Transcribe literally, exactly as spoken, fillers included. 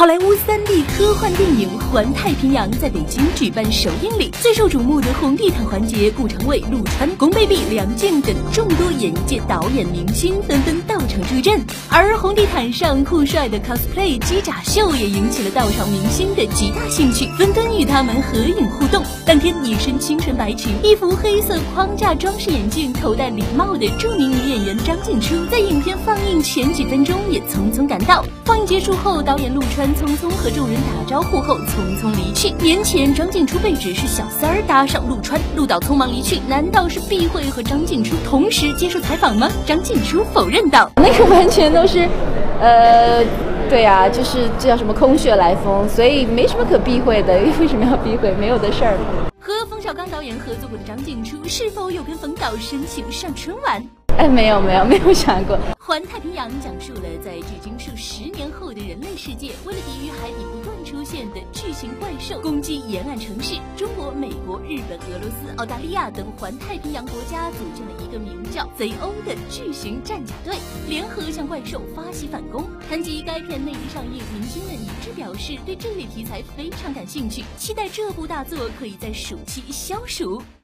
好莱坞 三 D 科幻电影《环太平洋》在北京举办首映礼，最受瞩目的红地毯环节，顾长卫、陆川、龚贝碧、梁静等众多演艺界导演明星纷纷到场助阵，而红地毯上酷帅的 cosplay 机甲秀也引起了到场明星的极大兴趣，纷纷与他们合影互动。当天一身清纯白裙，一副黑色框架装饰眼镜，头戴礼帽的著名女演员张静初，在影片放映前几分钟也匆匆赶到。放映结束后，导演陆川匆匆和众人打招呼后匆匆离去。年前张静初被指是小三儿搭上陆川，陆导匆忙离去，难道是避讳和张静初同时接受采访吗？张静初否认道：“ 那个完全都是，呃，对啊，就是这叫什么空穴来风，所以没什么可避讳的。为什么要避讳？没有的事儿。” 和冯小刚导演合作过的张静初，是否有跟冯导申请上春晚？ 哎，没有没有没有想过。 环太平洋讲述了在距今数十年后的人类世界，为了抵御海底不断出现的巨型怪兽攻击沿岸城市，中国、美国、日本、俄罗斯、澳大利亚等环太平洋国家组建了一个名叫贼欧的巨型战甲队，联合向怪兽发起反攻。谈及该片内地上映，明星们一致表示对这类题材非常感兴趣，期待这部大作可以在暑期消暑。